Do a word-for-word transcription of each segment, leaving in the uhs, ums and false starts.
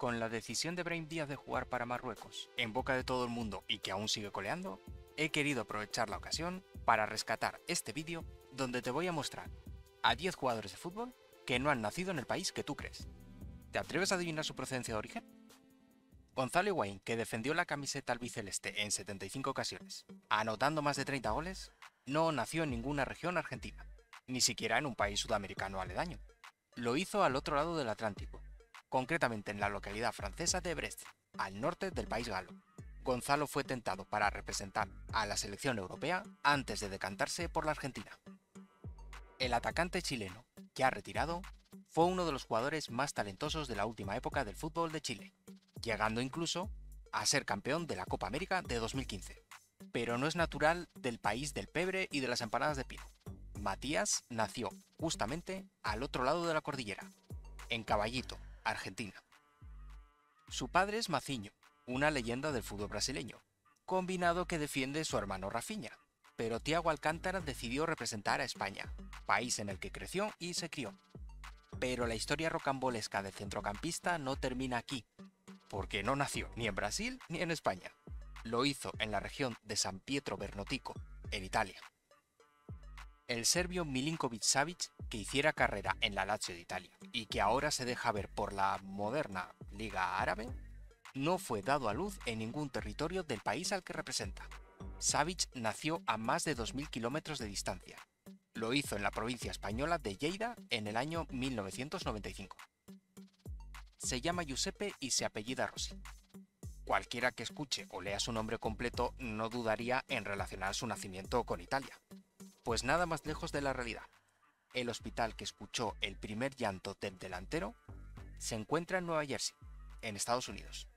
Con la decisión de Brahim Díaz de jugar para Marruecos en boca de todo el mundo y que aún sigue coleando, he querido aprovechar la ocasión para rescatar este vídeo donde te voy a mostrar a diez jugadores de fútbol que no han nacido en el país que tú crees. ¿Te atreves a adivinar su procedencia de origen? Gonzalo Higuaín, que defendió la camiseta albiceleste en setenta y cinco ocasiones, anotando más de treinta goles, no nació en ninguna región argentina, ni siquiera en un país sudamericano aledaño. Lo hizo al otro lado del Atlántico, concretamente en la localidad francesa de Brest, al norte del país galo. Gonzalo fue tentado para representar a la selección europea antes de decantarse por la Argentina. El atacante chileno, ya retirado, fue uno de los jugadores más talentosos de la última época del fútbol de Chile, llegando incluso a ser campeón de la Copa América de dos mil quince. Pero no es natural del país del pebre y de las empanadas de pino. Matías nació justamente al otro lado de la cordillera, en Caballito, Argentina. Su padre es Mazinho, una leyenda del fútbol brasileño, combinado que defiende su hermano Rafinha, pero Thiago Alcántara decidió representar a España, país en el que creció y se crió. Pero la historia rocambolesca del centrocampista no termina aquí, porque no nació ni en Brasil ni en España. Lo hizo en la región de San Pietro Bernotico, en Italia. El serbio Milinkovic Savic, que hiciera carrera en la Lazio de Italia y que ahora se deja ver por la moderna Liga Árabe, no fue dado a luz en ningún territorio del país al que representa. Savic nació a más de dos mil kilómetros de distancia. Lo hizo en la provincia española de Lleida en el año mil novecientos noventa y cinco. Se llama Giuseppe y se apellida Rossi. Cualquiera que escuche o lea su nombre completo no dudaría en relacionar su nacimiento con Italia. Pues nada más lejos de la realidad. El hospital que escuchó el primer llanto del delantero se encuentra en Nueva Jersey, en Estados Unidos.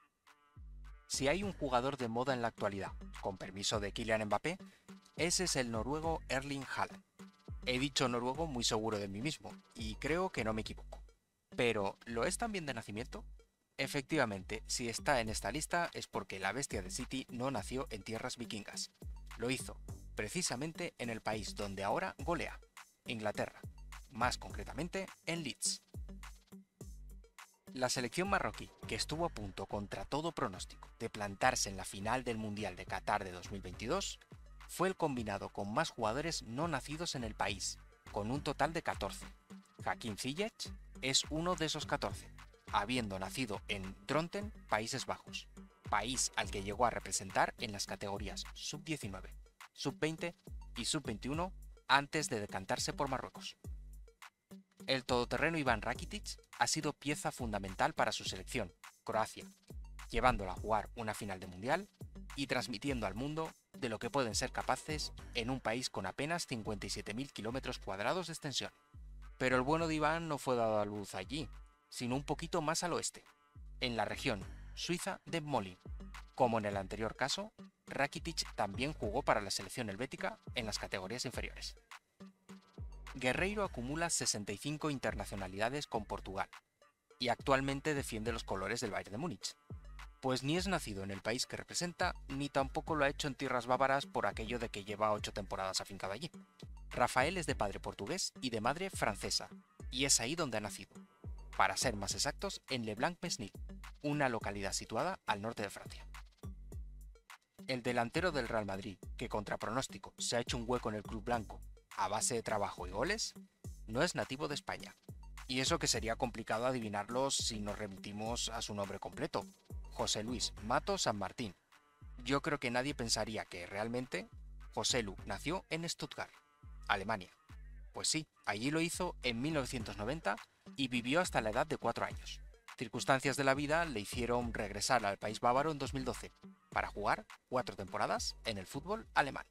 Si hay un jugador de moda en la actualidad, con permiso de Kylian Mbappé, ese es el noruego Erling Haaland. He dicho noruego muy seguro de mí mismo, y creo que no me equivoco. Pero, ¿lo es también de nacimiento? Efectivamente, si está en esta lista es porque la bestia de City no nació en tierras vikingas. Lo hizo, precisamente en el país donde ahora golea, Inglaterra, más concretamente en Leeds. La selección marroquí, que estuvo a punto contra todo pronóstico de plantarse en la final del Mundial de Qatar de dos mil veintidós, fue el combinado con más jugadores no nacidos en el país, con un total de catorce. Hakim Ziyech es uno de esos catorce, habiendo nacido en Dronten, Países Bajos, país al que llegó a representar en las categorías sub diecinueve, sub veinte y sub veintiuno antes de decantarse por Marruecos. El todoterreno Iván Rakitic ha sido pieza fundamental para su selección, Croacia, llevándola a jugar una final de mundial y transmitiendo al mundo de lo que pueden ser capaces en un país con apenas cincuenta y siete mil kilómetros cuadrados de extensión. Pero el bueno de Iván no fue dado a luz allí, sino un poquito más al oeste, en la región suiza de Molin. Como en el anterior caso, Rakitic también jugó para la selección helvética en las categorías inferiores. Guerreiro acumula sesenta y cinco internacionalidades con Portugal y actualmente defiende los colores del Bayern de Múnich, pues ni es nacido en el país que representa ni tampoco lo ha hecho en tierras bávaras por aquello de que lleva ocho temporadas afincado allí. Rafael es de padre portugués y de madre francesa, y es ahí donde ha nacido, para ser más exactos en Le Blanc-Mesnil, una localidad situada al norte de Francia. El delantero del Real Madrid, que contra pronóstico se ha hecho un hueco en el club blanco a base de trabajo y goles, no es nativo de España. Y eso que sería complicado adivinarlo si nos remitimos a su nombre completo, José Luis Mato San Martín. Yo creo que nadie pensaría que realmente José Lu nació en Stuttgart, Alemania. Pues sí, allí lo hizo en mil novecientos noventa y vivió hasta la edad de cuatro años. Circunstancias de la vida le hicieron regresar al país bávaro en dos mil doce para jugar cuatro temporadas en el fútbol alemán.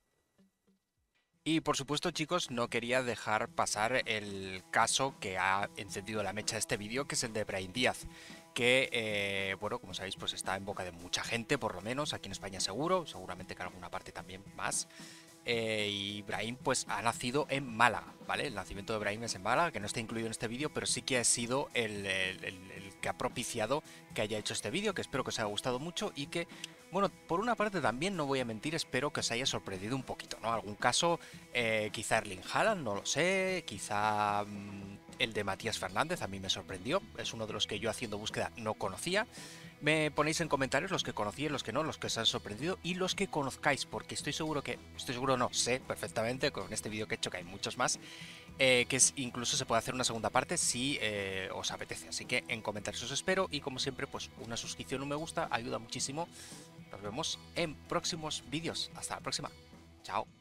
Y por supuesto, chicos, no quería dejar pasar el caso que ha encendido la mecha de este vídeo, que es el de Brahim Díaz, que, eh, bueno, como sabéis, pues está en boca de mucha gente, por lo menos, aquí en España seguro, seguramente que en alguna parte también más. Eh, y Brahim pues ha nacido en Málaga, ¿vale? El nacimiento de Brahim es en Málaga, que no está incluido en este vídeo, pero sí que ha sido el, el, el, el que ha propiciado que haya hecho este vídeo, que espero que os haya gustado mucho y que, bueno, por una parte también, no voy a mentir, espero que os haya sorprendido un poquito, ¿no? Algún caso, eh, quizá Erling Haaland, no lo sé, quizá mmm, El de Matías Fernández a mí me sorprendió, es uno de los que yo haciendo búsqueda no conocía. Me ponéis en comentarios los que conocíais, los que no, los que os han sorprendido y los que conozcáis, porque estoy seguro que, estoy seguro no, sé perfectamente con este vídeo que he hecho que hay muchos más, eh, que es, incluso se puede hacer una segunda parte si eh, os apetece. Así que en comentarios os espero y como siempre pues una suscripción, un me gusta, ayuda muchísimo. Nos vemos en próximos vídeos. Hasta la próxima. Chao.